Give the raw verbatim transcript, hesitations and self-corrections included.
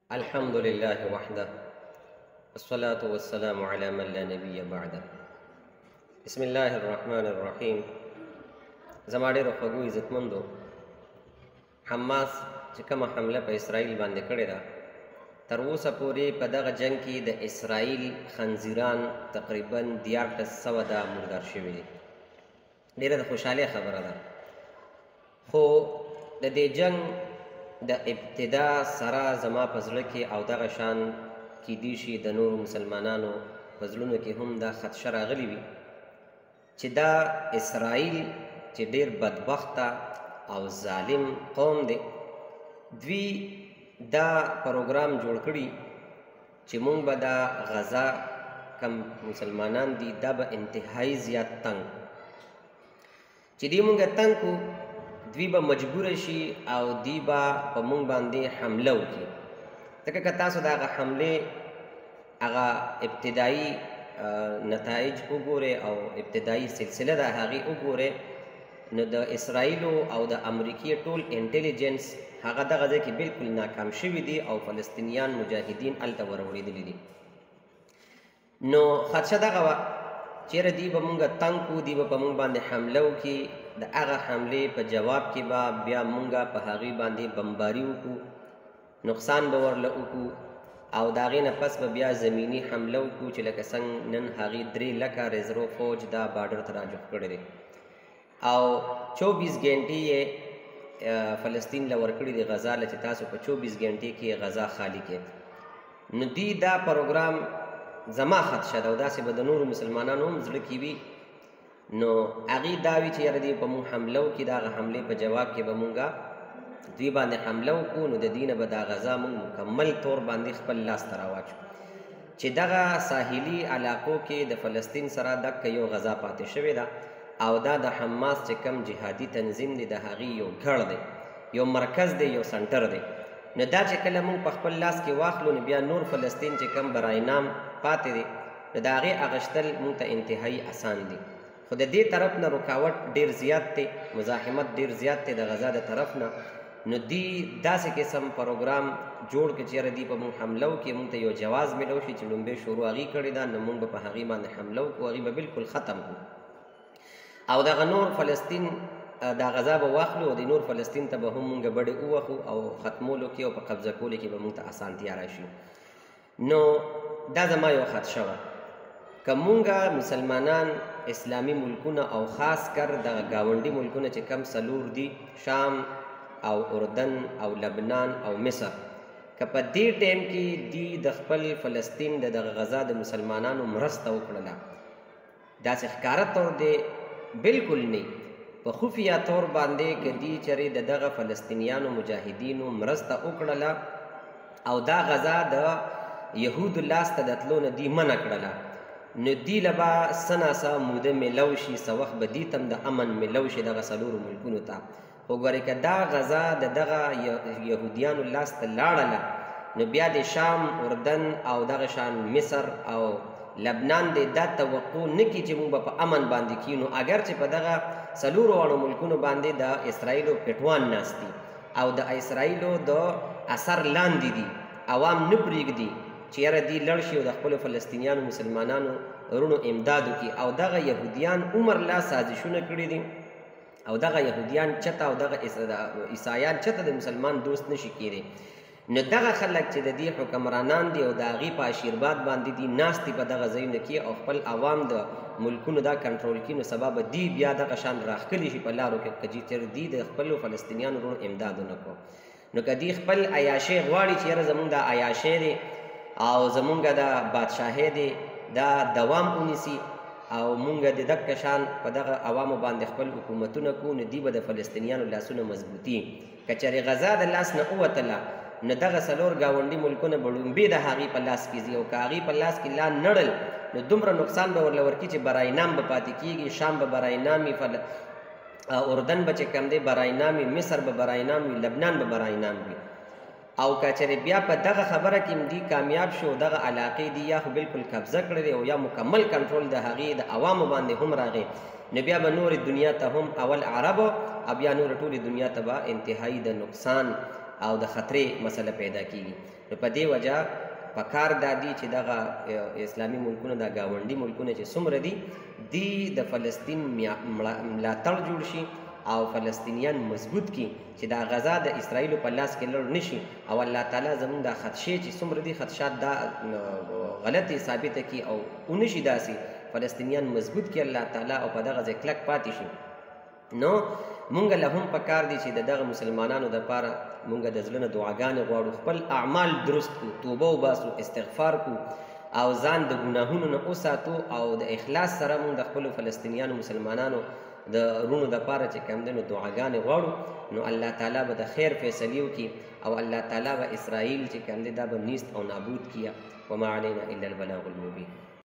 الحمد لله وحده والصلاة والسلام على من لا نبي بعده. بسم الله الرحمن الرحیم. زما ډېرو خوږو عزتمندو، حماس چې کومه حمله په اسرائیل باندې کړې ده، تر اوسه پورې په دغه جنگ کې د اسرائیل خنزیران تقریبا دیارلس سوه ده مردار شوي دي. ډېره د خوشحالۍ خبره ده، خو د دې جنگ د ابتدا سره زما په زړه کې او دغه شان کیدی شي د نورو مسلمانانو په زړونو کې هم دا خدشه راغلی وي چې دا اسرائیل چې ډېر بدبخته او ظالم قوم دی، دوی دا پروګرام جوړ کړي چې مونږ به دا غزا کم مسلمانان دي دا به انتهایی زیات تنګ چې دی مونږ تنګ کو، دوی به مجبور شي او دی به په مونږ باندې حمله وکړي. ځکه که تاسو د هغه حملې هغه ابتدایي نتایج وګورئ او ابتدایي سلسله د هغې وګورئ، نو د اسرائیلو او د امریکې ټول انټیلیجنس هغه دغه ځای کې بلکل ناکام شوي دي او فلسطینیان مجاهدین هلته وروړېدلي دي. نو خدشه دغه وه چیرې دی به مونږ تنګ کړو، دی به په مونږ باندې حمله وکړي، د هغه حملې په جواب کې به بیا مونږ په هغې باندې بمباري وکړو، نقصان به ورله وکړو او د هغې نه پس به بیا زمیني حمله وکړو چې لکه څنګه نن هغې درې لکه ریزرو فوج دا بارډر ته راجوخ کړی دی او چوبیس ګنټې یې فلسطین له ورکړي دي غزا له، چې تاسو په چوبیس ګنټې کې غزا خالی کې. نو دوی دا پروګرام زما خدشه ده او داسې به د نورو مسلمانانو هم زړه کې وي، نو هغې دا وي چې یاره دوی په مونږ حمله وکړي، د هغه حملې په جواب کې به مونږ دوی باندې حمله وکړو، نو د دوی نه به دا غزا مونږ مکمل طور باندې خپل لاس ته راواچو چې دغه ساحلي علاقو کې د فلسطین سره دقه یو غزا پاتې شوې ده او دا د حماس چې کم جهادي تنظیم دی د هغې یو ګړ دی، یو مرکز دی، یو سنټر دی. نو دا چې کله مونږ په خپل لاس کې واخلو، نو بیا نور فلسطین چې کم برای نام پاتې دی، نو د هغې اغشتل مونږ ته انتهایی اسان دي. خو د دې طرف نه رکاوټ ډېر زیات دی، مزاحمت ډېر زیات دی د غزا د طرف نه. نو دی داسې قسم پروګرام جوړ کړي چې یاره دی په مونږ حمله وکړي، مونږ ته یو جواز میلو شي چې لومبۍ شروع هغې کړې ده، نو مونږ به په هغې باندې حمله وکړو، هغې به بلکل ختم کړو او دغه نور فلسطین دا غزا به واخلو او د نور فلسطین ته به هم مونږ بډې ووهو او ختمولو کې او په قبضه کولو کې به مونږ ته اسانتیا راشي. نو دا زما یو خدشه وه، که مونږ مسلمانان اسلامي ملکونه او خاص کر دغه ګاونډي ملکونه چې کم څلور دي، شام او اردن او لبنان او مصر، که په دې ټایم کې دی د خپل فلسطین د دغه غزا د مسلمانانو مرسته وکړله، داسې ښکاره طور دی بلکل نه، په خفیه طور باندې که دی چېرې د دغه فلسطینیانو مجاهدینو مرسته وکړله او دا غزا د یهودو لاس ته د تلو نه دی منع کړله، نو دی له به څه ناڅه موده میلو شي، څه وخت به دي ته هم د امن میلو شي دغه څلورو ملکونو ته. خو ګورئ که دا غزا د دغه یهودیانو لاس ته لاړله، نو بیا د شام، اردن او دغه شان مصر او لبنان دی دا توقع نه کړي چې موږ به په امن باندې کړي، نو اگر چې په دغه څلورو واړو ملکونو باندې د اسرائیلو پټوان ناست دي او د اسرائیلو د اثر لاندې دي، عوام نه پرېږدي چې یاره دی لړ شي او د خپلو فلسطینیانو مسلمانانو ورونو امداد وکړي او دغه یهودیان عمر لا سازشونه کړي دي او دغه یهودیان چته او دغه عیسایان چته د مسلمان دوست نشي کېدی. نو دغه خلک چې د دې حکمرانان دي او د هغې په اشیرباد باندې دي ناست دي په دغه ځایونو کې او خپل عوام د ملکونو دا کنټرول کړي، نو سبا به دی بیا دغه شان راښکلي شي په لارو کې که چېرې دی د خپلو فلسطینیانو ورونو امداد ونه کړو. نو که دی خپل عیاشۍ غواړي چې یاره زمونږ دا عیاشۍ دی او زمونږ دا بادشاهۍ دی دا دوام ونیسي او مونږ د دغه شان په دغه عوامو باندې خپل حکومتونه کوو، نو دی به د فلسطینیانو لاسونه مضبوطي. که چېرې غزا د لاس نه ووتله، نو دغه څلور ګاونډي ملکونه به لومبې د هغې په لاس کې ځي او که هغې په لاس کې لا نړل، نو دومره نقصان به ورله ورکړي چې برای نام به پاتې کېږي، شام به برای نام وي، اردن به چې کم دی برای نام وي، مصر به برای نام وي، لبنان به برای نام وي. او که چېرې بیا په دغه خبره کې هم دی کامیاب شو، دغه علاقې دی یا خو بلکل قبضه کړی دی او یا مکمل کنټرول د هغې د عوامو باندې هم راغی، نو بیا به نورې دنیا ته هم اول عربو او بیا نورې ټولې دنیا ته به انتهایی د نقصان او د خطرې مسله پیدا کیږي. نو په دې وجه پکار دا دي چې دغه اسلامي ملکونه دا ګاونډي ملکونه چې څومره دي دی د فلسطین ملاتړ جوړ شي او فلسطینیان مضبوط کی چې دا غزا د اسرائیل په لاس کې لړ نشي او الله تعالی زموږ دا خدشې چې څومره دي خدشات دا غلطي ثابته کی او ونشي داسي فلسطینیان مضبوط کی الله تعالی او په دغه ځای کلک پاتې شي. نو مونږ له هم پکار دي چې د دغه مسلمانانو دپاره مونږ د زړه نه دعاګانې غواړو، خپل اعمال درست کړو، توبه وباسو، استغفار کړو او ځان د ګناهونو نه وساتو او د اخلاص سره مونږ د خپلو فلسطینیانو مسلمانانو د رونو دپاره چې کوم دی نو دعاګانې غواړو. نو الله تعالی به د خیر فیصلې وکړي او الله تعالی به اسرائیل چې کوم دی دا به نیست او نابود کړي. وما علینا الا البلاغ المبین.